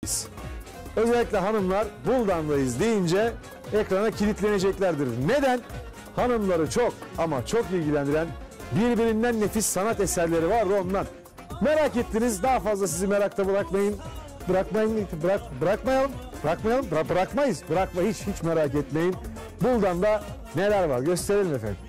biz. Özellikle hanımlar Buldan'dayız deyince ekrana kilitleneceklerdir. Neden? Hanımları çok ama çok ilgilendiren birbirinden nefis sanat eserleri var da ondan. Merak ettiniz, daha fazla sizi merakta bırakmayız. Hiç merak etmeyin. Buldan'da neler var gösterelim efendim.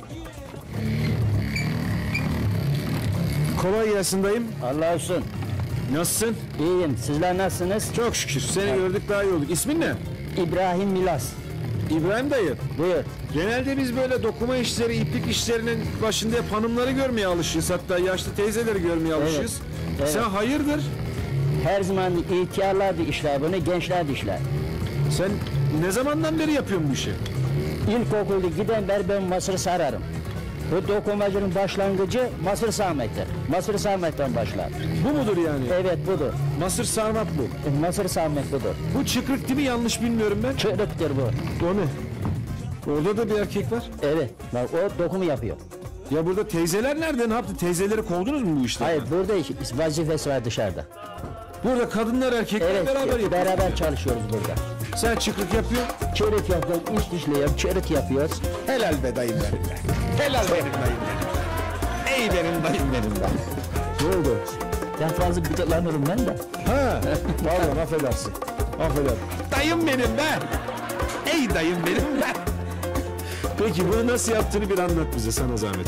Kolay gelsin dayım. Allah olsun. Nasılsın? İyiyim. Sizler nasılsınız? Çok şükür. Seni gördük daha iyi olduk. İsmin ne? İbrahim Milas. İbrahim dayı. Buyur. Genelde biz böyle dokuma işleri, iplik işlerinin başında hep hanımları görmeye alışırız. Hatta yaşlı teyzeleri görmeye alışırız. Evet. Sen hayırdır? Her zaman ihtiyarlar da işler bunu, gençler de işler. Sen ne zamandan beri yapıyorsun bu işi? İlkokulda giden beri ben Mısır sararım. Bu dokumacının başlangıcı Mısır sarmaktır. Mısır sarmaktan başlar. Bu mudur yani? Evet budur. Mısır sarmak bu. Mısır sarmak budur. Bu çıkrık değil mi? Yanlış bilmiyorum ben. Çığlıktır bu. O ne? Orada da bir erkek var. Evet. Bak o dokumu yapıyor. Ya burada teyzeler nerede? Ne yaptı? Teyzeleri kovdunuz mu bu işten? Hayır burada vazifesi var dışarıda. Burada kadınlar erkekler Evet beraber yapıyor. beraber çalışıyoruz burada. Sen çıkrık yapıyorsun. Çörek yapıyoruz, iç dişliyoruz, çörek yapıyoruz. Helal be dayım benim be. Helal benim dayım benim. Ey benim dayım benim be. Ne oldu? Ben fazla gıdıklanırım ben de. Ha, pardon affedersin. Affedersin. Dayım benim be. Ey dayım benim be. Peki bunu nasıl yaptığını bir anlat bize sana zahmet.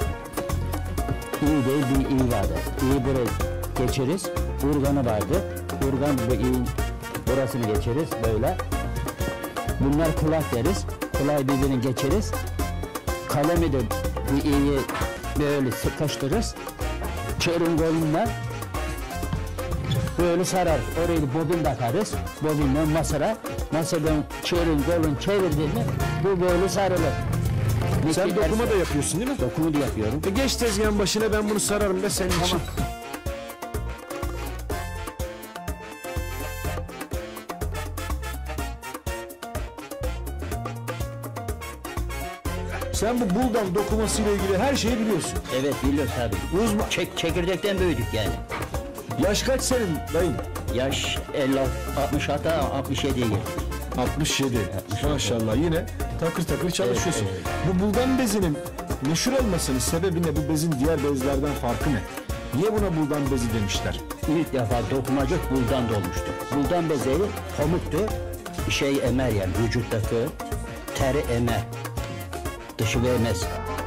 İyi değil bir iyi vardı. İyi burayı geçeriz. Urganı vardı. Urgan bu iyi burasını geçeriz böyle. Bunlar kulak deriz. Kulağı birbirini geçeriz. Kalemi de bir iyi böyle sıkıştırırız. Çörün kolundan böyle sarar. Orayı bobin takarız. Bobinden masara. Masadan çörün kolunu çevirdiğinde bu böyle sarılır. Sen dokuma da yapıyorsun değil mi? Dokumu da yapıyorum. Geç tezgahın başına ben bunu sararım da senin için. Sen bu Buldan dokumasıyla ilgili her şeyi biliyorsun. Evet biliyoruz tabii. Uzman. Çekirdekten büyüdük yani. Yaş kaç senin dayın? Yaş 50, 66, 67'ye girdik. 67. Maşallah yine takır takır çalışıyorsun. Evet, Bu Buldan bezinin meşhur olmasının sebebi ne? Bu bezin diğer bezlerden farkı ne? Niye buna Buldan bezi demişler? İlk defa dokumacık buldan dolmuştu. Buldan bezeyi pamuktu. Emer yani vücuttaki teri emer. Dışı vermez.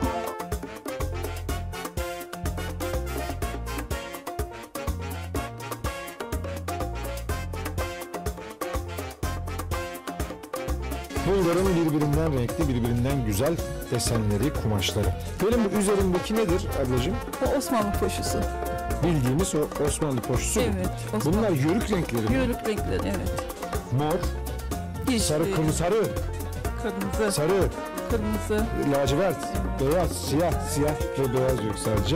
Bulgar'ın birbirinden renkli, birbirinden güzel desenleri, kumaşları. Benim bu üzerimdeki nedir ablacığım? O Osmanlı koşusu. Bildiğimiz o Osmanlı poşusu mu? Evet. Osmanlı. Bunlar yörük renkleri mi? Yörük renkleri evet. Mor, Yeşil, sarı, sarı, kırmızı, sarı, kırmızı. lacivert, beyaz, siyah ve beyaz yok sadece.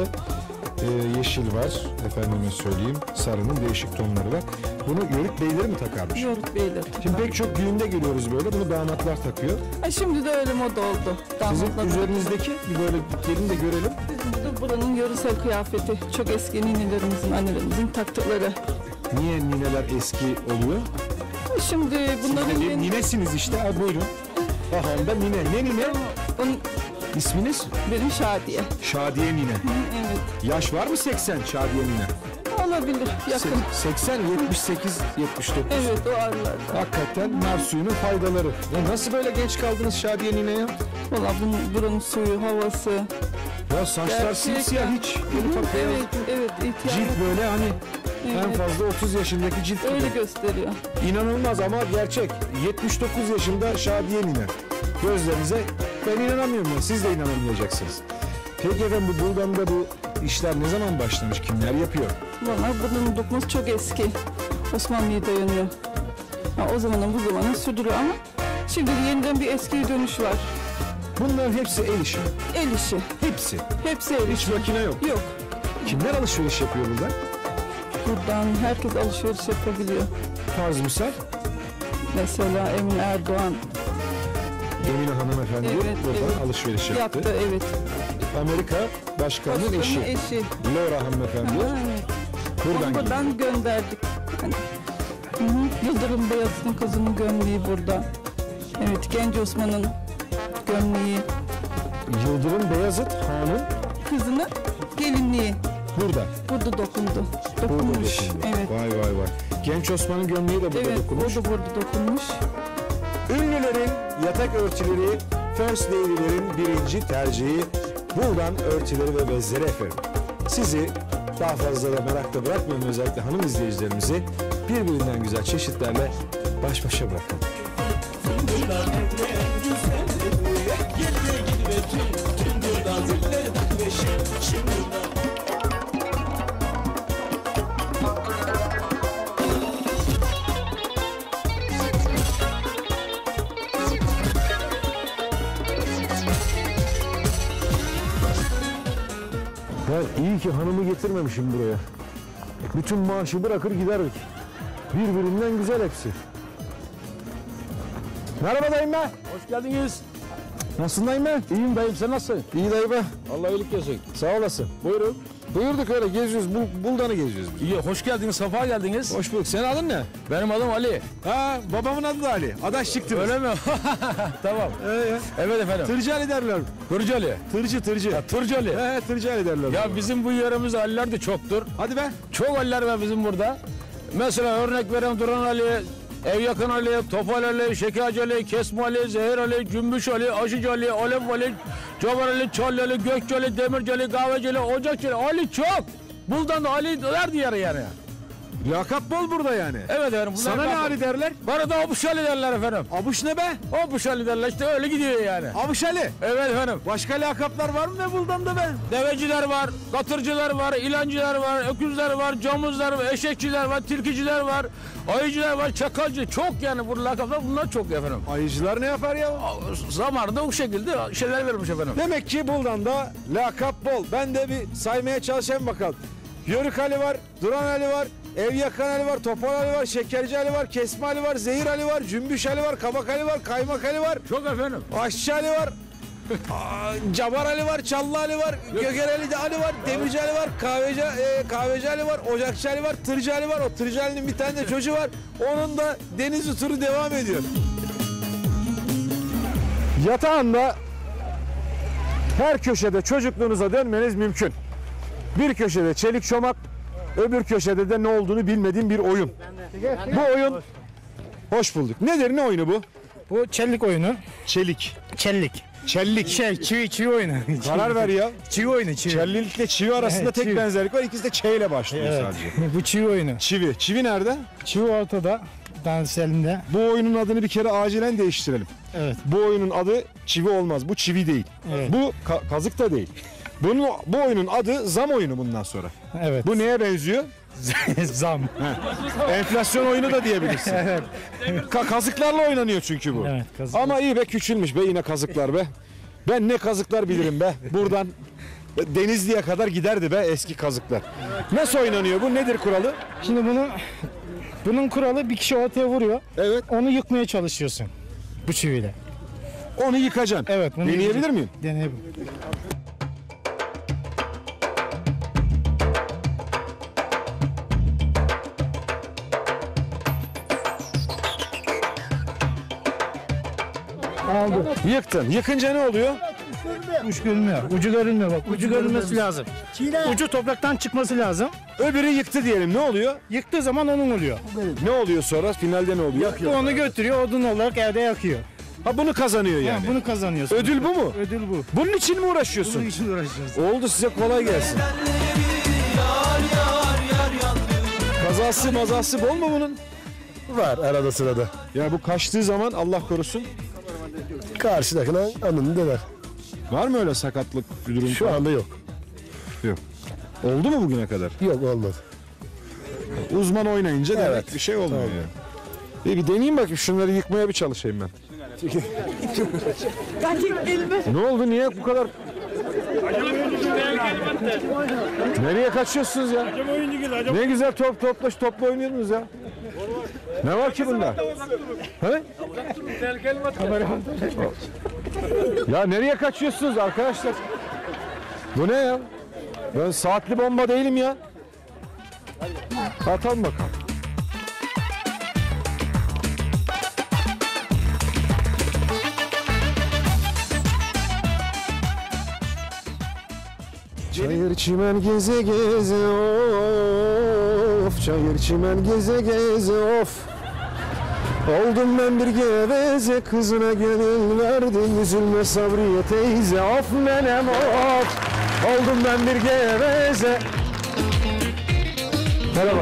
Yeşil var, efendime söyleyeyim, sarının değişik tonları var. Bunu yörük beyleri mi takarmış? Yörük beyler. Şimdi pek çok düğünde görüyoruz böyle, bunu damatlar takıyor. Şimdi de öyle moda oldu. Sizin Damatlar. üzerinizdeki bir böyle gelin de görelim. Bizim de buranın yöresel kıyafeti. Çok eski ninelerimizin, annelerimizin taktıkları. Niye nineler eski oluyor? Şimdi bunların Ninesiniz işte, buyurun. Aha da nine. Ne nine? Onun, İsminiz? benim Şadiye. Şadiye nine. Evet. Yaş var mı 80 Şadiye nine? Olabilir. Yakın. 80, 78, 79. Evet o aralarda. Hakikaten nar suyunun faydaları. Ya nasıl böyle genç kaldınız Şadiye nineye? Valla buranın suyu, havası. Ya saçlar Gerçekten. simsiyah hiç. Evet, ihtiyar. Cilt böyle hani en Evet. fazla 30 yaşındaki cilt gibi. Öyle gösteriyor. İnanılmaz ama gerçek. 79 yaşında Şadiye nine. Gözlerinize ben inanamıyorum ya. Siz de inanamayacaksınız. Peki efendim bu Buldan'da bu işler ne zaman başlamış? Kimler yapıyor? Valla bunun dokuması çok eski. Osmanlı'ya dayanıyor. O zamanın bu zamanın sürdürüyor ama şimdi yeniden bir eskiye dönüş var. Bunların hepsi el işi. El işi. Hepsi. Hepsi el Hiç işi. makine yok. Yok. Kimler alışveriş yapıyor burada? Buradan herkes alışveriş yapabiliyor. Tarz misal. Mesela Emin Erdoğan Emine hanımefendi buradan alışveriş yaptı. yaptı. Evet. Amerika başkanının Başkanın eşi. eşi. Laura hanımefendi. Evet. Buradan gidiyor. Buradan gönderdik. Yani Yıldırım Beyazıt'ın kızının gömleği burada. Evet, Genç Osman'ın gömleği. Yıldırım Beyazıt Han'ın Kızının gelinliği. burada. Burada dokundu. Burada Dokunmuş. dokundu. Evet. Vay vay vay. Genç Osman'ın gömleği de burada Evet, dokunmuş. o da burada dokunmuş. Ünlülerin yatak örtüleri, First Lady'lerin birinci tercihi buldan örtüleri ve bezleri efendim. Sizi daha fazla da merakla bırakmayalım, özellikle hanım izleyicilerimizi birbirinden güzel çeşitlerle baş başa bırakalım. Ben iyi ki hanımı getirmemişim buraya. Bütün maaşı bırakır giderdik. Birbirinden güzel hepsi. Merhaba dayım be. Hoş geldiniz. Nasılsın dayım be? İyiyim dayım, sen nasılsın? İyi dayı be. Allah iyilik versin. Sağ olasın. Buyurun. Buyurduk öyle geziyoruz. Buldan'ı geziyoruz. İyi, hoş geldiniz, safa geldiniz. Hoş bulduk. Senin adın ne? Benim adım Ali. Ha, babamın adı da Ali. Adaş çıktı. Öyle mi? Tamam. Evet efendim. Tırcı Ali derler. Tırcı Ali. Tırcı. Tırcı Ali. Tırcı Ali derler. Ya bizim bu yerimizde Aliler de çoktur. Hadi be. Çok Aliler var bizim burada. Mesela örnek veren Duran Ali, Ev Yakın Ali, Topal Ali, Şekerci Ali, Kesme Ali, Zehir Ali, Cümbüş Ali, Aşıcı Ali, Alev Ali, Cavar Ali, Çallı Ali, Gökçe Ali, Demirci Ali, Kahveci Ali, Ocakçı Ali. Ali çok. Buldan da Ali der diğer yani. Lakap bol burada yani. Evet efendim. bunlar Sana ne bakın. Ali derler? Bana da Abuş Ali derler efendim. Abuş ne be? Abuş Ali derler, işte öyle gidiyor yani. Abuş Ali. Evet efendim. Başka lakaplar var mı ne Buldan'da be? Deveciler var, katırcılar var, ilancılar var, öküzler var, camuzlar var, eşekçiler var, tilkiciler var, ayıcılar var, çakalcı. Çok yani bu lakaplar, bunlar çok efendim. Ayıcılar ne yapar ya? Zamanında o şekilde şeyler vermiş efendim. Demek ki Buldan'da lakap bol. Ben de bir saymaya çalışayım bakalım. Yörük Ali var, Duran Ali var, Ev Yakan Ali var, Topal Ali var, Şekerci Ali var, Kesme Ali var, Zehir Ali var, Cümbüş Ali var, Kabak Ali var, Kaymak Ali var, Çok efendim. Aşçı Ali var, Cabar Ali var, Çallı Ali var, Göker Ali var, Demirci Ali var, Kahveci Ali var, Ocakçı Ali var, Tırcı Ali var. O Tırcı Ali'nin bir tane de çocuğu var. Onun da deniz turu devam ediyor. Yatağında her köşede çocukluğunuza dönmeniz mümkün. Bir köşede çelik çomak, öbür köşede de ne olduğunu bilmediğim bir oyun. Bu oyun, hoş bulduk. Nedir, ne oyunu bu? Bu çellik oyunu. Çelik. Çellik. Çellik. Çivi oyunu. Karar ver ya. Çivi oyunu. Çellilikle çivi arasında Evet, tek çivi. benzerlik var. İkisi de Ç ile başlıyor Evet. sadece. Bu çivi oyunu. Çivi. Çivi nerede? Çivi ortada. Dans elinde. Bu oyunun adını bir kere acilen değiştirelim. Evet. Bu oyunun adı çivi olmaz. Bu çivi değil. Evet. Bu kazık da değil. Bu oyunun adı zam oyunu bundan sonra. Evet. Bu neye benziyor? Zam. Enflasyon oyunu da diyebilirsin. Kazıklarla oynanıyor çünkü bu. Evet. Kazık. Ama iyi be, küçülmüş be yine kazıklar be. Ben ne kazıklar bilirim be. Buradan Denizli'ye kadar giderdi be eski kazıklar. Nasıl oynanıyor bu? Nedir kuralı? Şimdi bunun kuralı bir kişi ortaya vuruyor. Evet. Onu yıkmaya çalışıyorsun. Bu çiviyle. Onu yıkacaksın. Evet. Bunu Deneyebilir yıkacaksın. miyim? Deneyebilirim. Aldı. Yıktın. Yıkınca ne oluyor? Uç görünmüyor. Ucu görünmüyor bak. Ucu görünmesi lazım. Ucu topraktan çıkması lazım. Öbürü yıktı diyelim. Ne oluyor? Yıktığı zaman onun oluyor. Ne oluyor sonra? Finalde ne oluyor? Bu onu götürüyor, odun olarak evde yakıyor. Ha, bunu kazanıyor yani. Yani bunu kazanıyorsun. Ödül bu mu? Ödül bu. Bunun için mi uğraşıyorsun? Bunun için uğraşıyoruz. Oldu, size kolay gelsin. Kazası mazası bol mu bunun? Var arada sırada. Ya bu kaçtığı zaman Allah korusun. Karşıdakine anını döner. Var mı öyle sakatlık bir durum? Şu anda yok. Oldu mu bugüne kadar? Yok olmadı. Uzman oynayınca demek Evet. bir şey olmuyor yani. İyi, bir deneyeyim bakayım, şunları yıkmaya bir çalışayım ben. Ne oldu, niye bu kadar? Nereye kaçıyorsunuz ya? Ne güzel topla oynuyordunuz ya. Ne var ki bunda? He? Ya nereye kaçıyorsunuz arkadaşlar? Bu ne ya? Ben saatli bomba değilim ya. Atalım bakalım. Çayır çimen geze geze of, çayır çimen geze geze of. Oldum ben bir geveze, kızına gönül verdim, üzülme Sabriye teyze, of nenem of. Oldum ben bir geveze. Merhaba.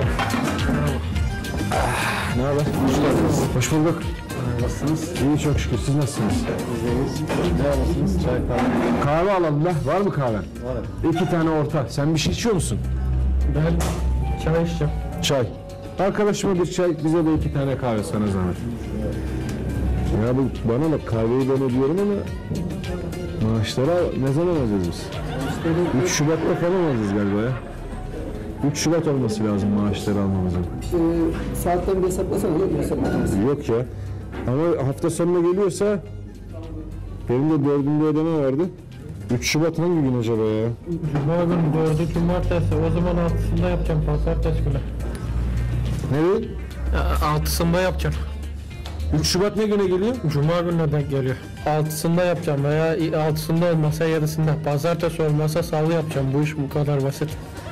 Ne haber? Hoş geldiniz. Hoş bulduk. Nasılsınız? İyi çok şükür. Siz nasılsınız? Biz ne alırsınız? Çay kahve. Kahve alalım da. Var mı kahven? Var. 2 tane orta. Sen bir şey içiyor musun? Ben çay içeceğim. Çay. Arkadaşıma bir çay, bize de 2 tane kahve, sana zahmet. Ya bu bana bak, kahveyi ben ödüyorum ama maaşlara ne zaman alacağız biz? 3 Şubat'ta falan alacağız galiba ya. 3 Şubat olması lazım maaşları almamızın. Saatten bir hesaplasana, yok mu hesaplasana? Yok ya. Ama hafta sonuna geliyorsa benim de 4'ünde ödeme vardı. 3 Şubat hangi gün acaba ya? Cuma günü 4'ü cumartesi, o zaman 6'sında yapacağım pazartesi günü. Nereye? 6'sında yapacağım. 3 Şubat ne güne geliyor? Cuma gününe denk geliyor. 6'sında yapacağım veya 6'sında olmasa 7'sinde. Pazartesi olmasa salı yapacağım. Bu iş bu kadar basit.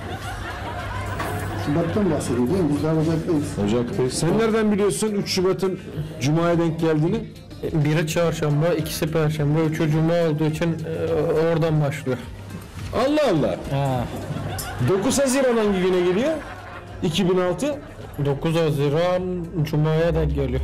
Şubat'tan bahsediyor değil mi? Biz daha Ocak'tayız. Ocak'tayız. Sen nereden biliyorsun 3 Şubat'ın Cuma'ya denk geldiğini? Biri çarşamba, ikisi perşembe, üçü cuma olduğu için oradan başlıyor. Allah Allah. Ha. 9 Haziran hangi güne geliyor? 2006. 9 Haziran Cuma'ya denk geliyor.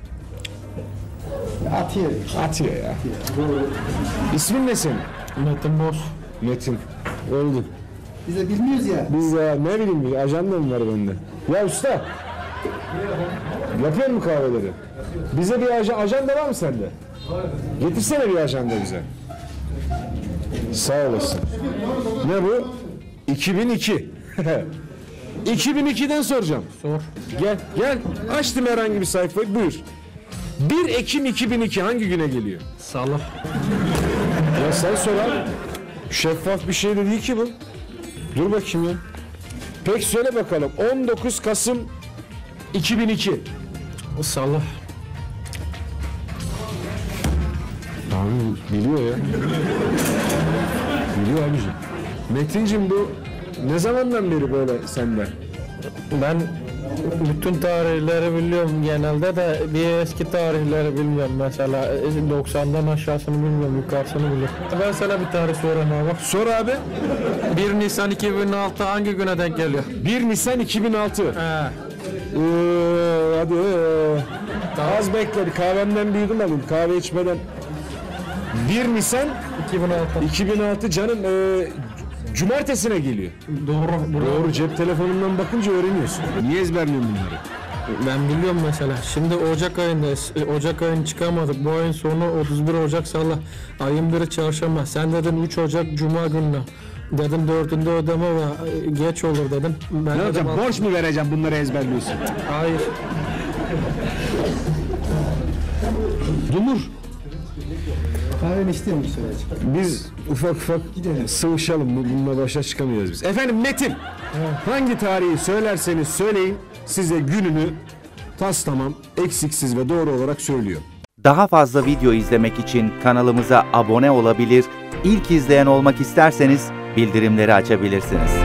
Atiye. Atiye ya. İsmin ne senin? Metin Boz. Metin. Oldu. Biz de bilmiyoruz ya. Biz ya ne bileyim bir ajanda mı var bende? Ya usta. Yapıyor mu kahveleri? Bize bir ajanda var mı sende? Getirsene bir ajanda bize. Sağ olasın. Ne bu? 2002. 2002'den soracağım. Sor. Gel. Açtım herhangi bir sayfayı, buyur. 1 Ekim 2002 hangi güne geliyor? Salı. Ya sen sor abi. Şeffaf bir şey de değil ki bu. Dur bakayım ya. Peki söyle bakalım. 19 Kasım 2002. Salı. Abi biliyor ya. Biliyor abiciğim. Metincim bu ne zamandan beri böyle sende? Ben bütün tarihleri biliyorum genelde de bir eski tarihleri bilmiyorum. Mesela 90'dan aşağısını bilmiyorum, yukarısını biliyorum. Ben sana bir tarih sorayım abi. Sor abi. 1 Nisan 2006 hangi güne denk geliyor? 1 Nisan 2006. He. Hadi. Az bekle, bir kahvemden bir yudum alayım. Kahve içmeden. 1 Nisan 2006 canım, cumartesine geliyor. Doğru. Doğru, cep telefonundan bakınca öğreniyorsun. Niye ezberliyorsun bunları? Ben biliyorum mesela. Şimdi Ocak ayındayız. Ocak ayını çıkamadık. Bu ayın sonu 31 Ocak Salı. Ayın 1'i Çarşamba. Sen dedin 3 Ocak Cuma günü. Dedim 4'ünde ödeme ve geç olur dedim. Ben Ne yapacağım? Borç mu vereceğim, bunları ezberliyorsun? Hayır. Dumur. Kahveni istiyor musun söyleyecek? Biz ufak sıvışalım. Bununla başa çıkamayacağız biz. Efendim Metin. Hangi tarihi söylerseniz söyleyin, size gününü tamam, eksiksiz ve doğru olarak söylüyor. Daha fazla video izlemek için kanalımıza abone olabilir, ilk izleyen olmak isterseniz bildirimleri açabilirsiniz.